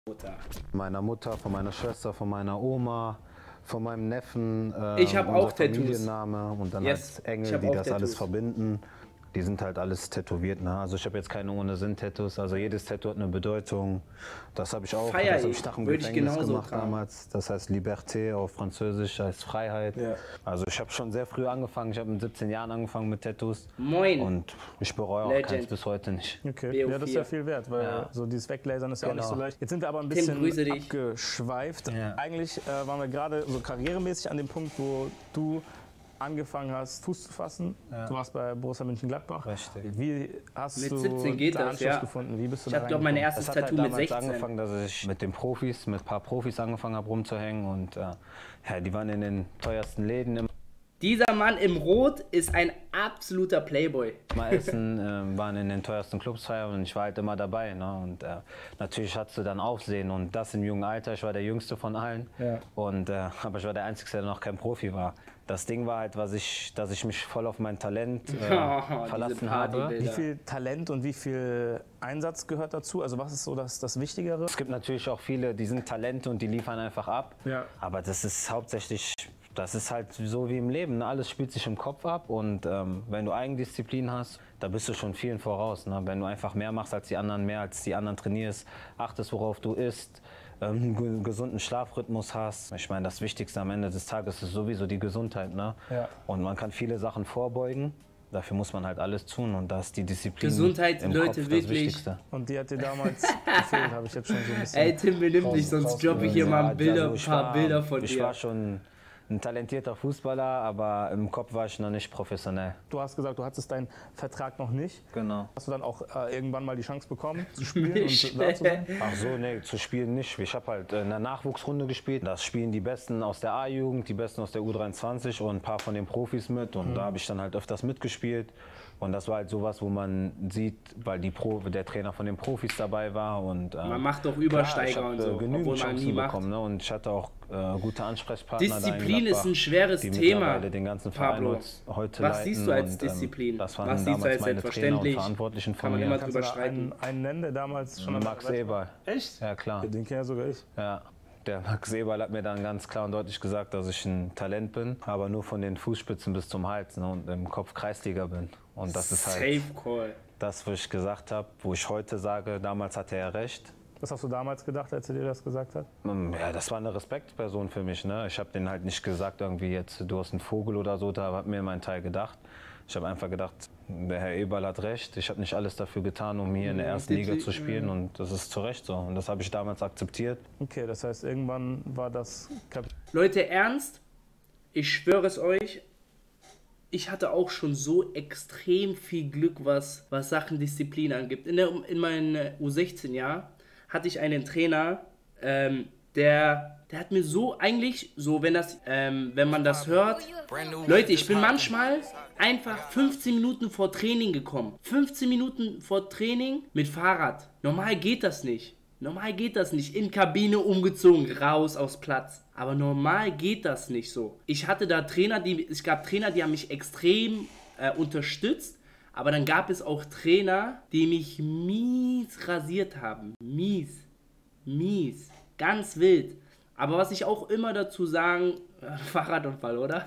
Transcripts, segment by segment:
Mutter. Meiner Mutter, von meiner Schwester, von meiner Oma, von meinem Neffen. Ich habe auch Tattoos. Familienname und dann Yes, als Engel, ich hab die auch das Tattoos. alles verbinden. Die sind halt alles tätowiert. Ne? Also ich habe jetzt keine ohne Sinn-Tattoos. Also jedes Tattoo hat eine Bedeutung. Das habe ich auch. Feier Das habe ich. ich nach dem Würde ich Gefängnis genauso gemacht tragen. damals. Das heißt Liberté auf Französisch, heißt Freiheit. Ja. Also ich habe schon sehr früh angefangen. Ich habe mit 17 Jahren angefangen mit Tattoos. Moin. Und ich bereue auch Legend. keins bis heute nicht. Okay, ja, das ist ja BO4. viel wert, weil Ja. so dieses Weglasern ist ja auch nicht so Genau. leicht. Jetzt sind wir aber ein Tim, bisschen grüße dich. abgeschweift. Ja. Eigentlich waren wir gerade so karrieremäßig an dem Punkt, wo du angefangen hast, Fuß zu fassen. Ja. Du warst bei Borussia Mönchengladbach. Richtig. Wie hast Mit du 17 geht da das, Anschluss ja. gefunden? Wie bist du Ich da habe doch mein reingekommen? erstes Es hat Tattoo halt mit damals 16. angefangen, dass ich mit den Profis, mit ein paar Profis angefangen habe rumzuhängen und ja, die waren in den teuersten Läden immer Dieser Mann im Rot ist ein absoluter Playboy. essen, waren in den teuersten Clubs feiern und ich war halt immer dabei. Ne? Und natürlich hattest du dann Aufsehen und das im jungen Alter. Ich war der Jüngste von allen, Ja. und, aber ich war der Einzige, der noch kein Profi war. Das Ding war halt, dass ich mich voll auf mein Talent Diese verlassen habe. Partybilder. Wie viel Talent und wie viel Einsatz gehört dazu? Also was ist so das Wichtigere? Es gibt natürlich auch viele, die sind Talente und die liefern einfach ab. Ja. Aber das ist hauptsächlich, das ist halt so wie im Leben. Ne? Alles spielt sich im Kopf ab und wenn du Eigendisziplin hast, da bist du schon vielen voraus. Ne? Wenn du einfach mehr machst als die anderen, mehr als die anderen trainierst, achtest, worauf du isst, einen gesunden Schlafrhythmus hast. Ich meine, das Wichtigste am Ende des Tages ist sowieso die Gesundheit. Ne? Ja. Und man kann viele Sachen vorbeugen. Dafür muss man halt alles tun und da ist die Disziplin Gesundheit, im Leute, Kopf das wirklich. Wichtigste. Und die hat dir damals gefehlt, habe ich jetzt schon so ein bisschen. Ey, Tim, benimm dich, sonst droppe ich hier mal ein ich paar Bilder von Ich dir. war schon ein talentierter Fußballer, aber im Kopf war ich noch nicht professionell. Du hast gesagt, du hattest deinen Vertrag noch nicht. Genau. Hast du dann auch irgendwann mal die Chance bekommen zu spielen Nicht. und da zu sein? Ach so, nee, zu spielen nicht. Ich habe halt in der Nachwuchsrunde gespielt. Da spielen die Besten aus der A-Jugend, die Besten aus der U23 und ein paar von den Profis mit. Und da habe ich dann halt öfters mitgespielt. Und das war halt sowas, wo man sieht, weil der Trainer von den Profis dabei war. Und, Man macht doch klar, Übersteiger ich hab, und so, genügend obwohl man Chancen nie macht. bekommen. Ne? Und ich hatte auch gute Ansprechpartner. da in Disziplin ist Gladbach, ein schweres die Thema, mittlerweile den ganzen Verein Pablo. heute Was leiten. siehst du als Und, Disziplin? Das waren Was siehst du damals als meine Trainer und selbstverständlich? Verantwortlichen Kann von man mir. immer Kannst du drüber da streiten. einen nennen, der damals schon Max Eberl. Echt? Ja, klar. Den kenne ja sogar ich. Ja. Der Max Eberl hat mir dann ganz klar und deutlich gesagt, dass ich ein Talent bin, aber nur von den Fußspitzen bis zum Hals, ne, und im Kopf Kreisliga bin. Und das ist halt Safe Call. das, was ich gesagt habe, wo ich heute sage, damals hatte er recht. Was hast du damals gedacht, als er dir das gesagt hat? Ja, das war eine Respektperson für mich. Ne? Ich habe denen halt nicht gesagt, irgendwie jetzt, du hast einen Vogel oder so, da hat mir mein Teil gedacht. Ich habe einfach gedacht, der Herr Eberl hat recht. Ich habe nicht alles dafür getan, um hier in der ersten Liga zu spielen, und das ist zu Recht so. Und das habe ich damals akzeptiert. Okay, das heißt, irgendwann war das Leute, ernst, ich schwöre es euch, ich hatte auch schon so extrem viel Glück, was Sachen Disziplin angeht. In meinem U16-Jahr hatte ich einen Trainer, der hat mir so eigentlich, so wenn man das hört, Leute, ich bin manchmal einfach 15 Minuten vor Training gekommen. 15 Minuten vor Training mit Fahrrad. Normal geht das nicht. Normal geht das nicht. In Kabine umgezogen, raus aufs Platz. Aber normal geht das nicht so. Es gab Trainer, die haben mich extrem unterstützt. Aber dann gab es auch Trainer, die mich mies rasiert haben. Mies. Ganz wild. Aber was ich auch immer dazu sagen, Fahrradunfall, oder?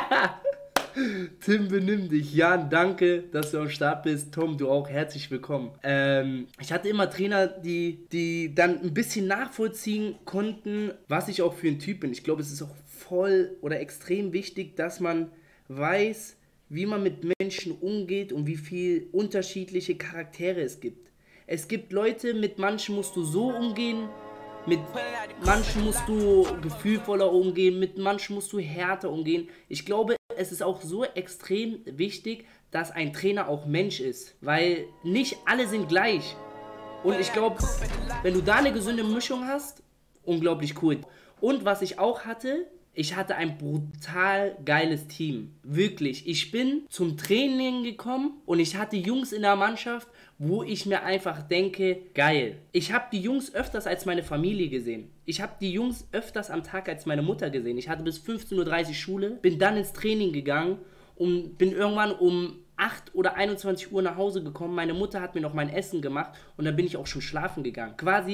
Tim, benimm dich. Jan, danke, dass du am Start bist. Tom, du auch, herzlich willkommen. Ich hatte immer Trainer, die dann ein bisschen nachvollziehen konnten, was ich auch für ein Typ bin. Ich glaube, es ist auch voll oder extrem wichtig, dass man weiß, wie man mit Menschen umgeht und wie viel unterschiedliche Charaktere es gibt. Es gibt Leute, mit manchen musst du so umgehen, mit manchen musst du gefühlvoller umgehen, mit manchen musst du härter umgehen. Ich glaube, es ist auch so extrem wichtig, dass ein Trainer auch Mensch ist, weil nicht alle sind gleich. Und ich glaube, wenn du da eine gesunde Mischung hast, unglaublich cool. Und was ich auch hatte, ich hatte ein brutal geiles Team. Wirklich. Ich bin zum Training gekommen und ich hatte Jungs in der Mannschaft, wo ich mir einfach denke, geil. Ich habe die Jungs öfters als meine Familie gesehen. Ich habe die Jungs öfters am Tag als meine Mutter gesehen. Ich hatte bis 15:30 Uhr Schule, bin dann ins Training gegangen und bin irgendwann um 8 oder 21 Uhr nach Hause gekommen. Meine Mutter hat mir noch mein Essen gemacht und dann bin ich auch schon schlafen gegangen. Quasi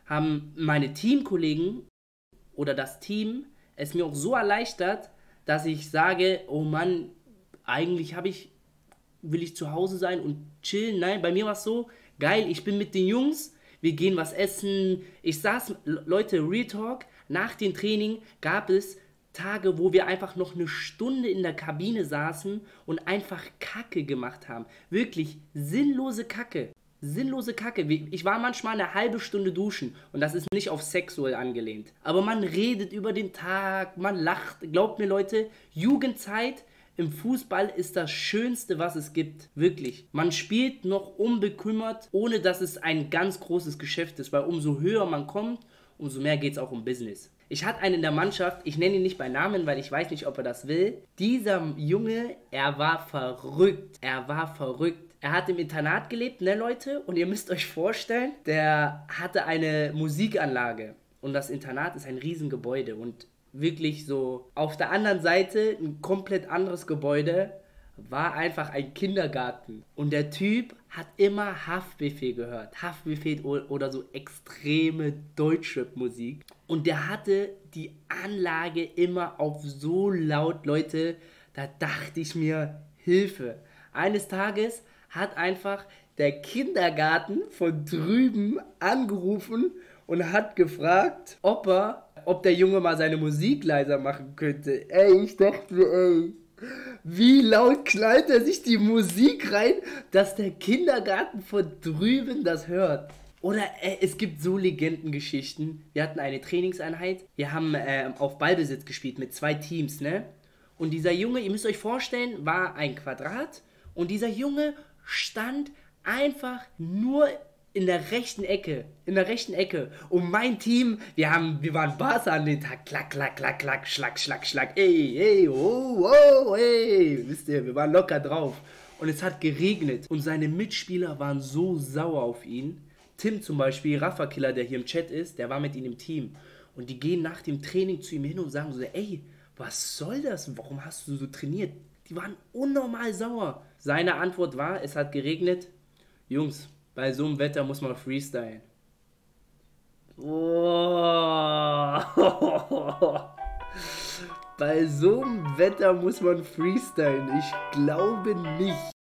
haben meine Teamkollegen oder das Team es mir auch so erleichtert, dass ich sage, oh Mann, eigentlich will ich zu Hause sein und chillen. Nein, bei mir war es so, geil, ich bin mit den Jungs, wir gehen was essen. Leute, Real Talk, nach dem Training gab es Tage, wo wir einfach noch eine Stunde in der Kabine saßen und einfach Kacke gemacht haben. Wirklich sinnlose Kacke. Sinnlose Kacke. Ich war manchmal eine halbe Stunde duschen und das ist nicht auf sexuell angelehnt. Aber man redet über den Tag, man lacht. Glaubt mir Leute, Jugendzeit im Fußball ist das Schönste, was es gibt. Wirklich. Man spielt noch unbekümmert, ohne dass es ein ganz großes Geschäft ist, weil umso höher man kommt, umso mehr geht es auch um Business. Ich hatte einen in der Mannschaft, ich nenne ihn nicht bei Namen, weil ich weiß nicht, ob er das will. Dieser Junge, er war verrückt. Er war verrückt. Er hat im Internat gelebt, ne Leute? Und ihr müsst euch vorstellen, der hatte eine Musikanlage. Und das Internat ist ein Riesengebäude. Und wirklich so auf der anderen Seite, ein komplett anderes Gebäude, war einfach ein Kindergarten. Und der Typ hat immer Haftbefehl gehört. Haftbefehl oder so extreme Deutschrap-Musik. Und der hatte die Anlage immer auf so laut, Leute, da dachte ich mir, Hilfe. Eines Tages hat einfach der Kindergarten von drüben angerufen und hat gefragt, ob der Junge mal seine Musik leiser machen könnte. Ey, ich dachte mir, ey, wie laut knallt er sich die Musik rein, dass der Kindergarten von drüben das hört. Oder es gibt so Legendengeschichten. Wir hatten eine Trainingseinheit, wir haben auf Ballbesitz gespielt mit 2 Teams, ne? Und dieser Junge, ihr müsst euch vorstellen, war ein Quadrat und dieser Junge stand einfach nur in der rechten Ecke. Und mein Team, wir waren Barca an den Tag. Klack, klack, klack, klack, schlag, schlag, schlag. Ey, oh, oh, ey. Wisst ihr, wir waren locker drauf. Und es hat geregnet. Und seine Mitspieler waren so sauer auf ihn. Tim zum Beispiel, Rafa Killer, der hier im Chat ist, der war mit ihm im Team. Und die gehen nach dem Training zu ihm hin und sagen so, ey, was soll das? Warum hast du so trainiert? Die waren unnormal sauer. Seine Antwort war, es hat geregnet. Jungs, bei so einem Wetter muss man freestylen. Oh. Bei so einem Wetter muss man freestylen. Ich glaube nicht.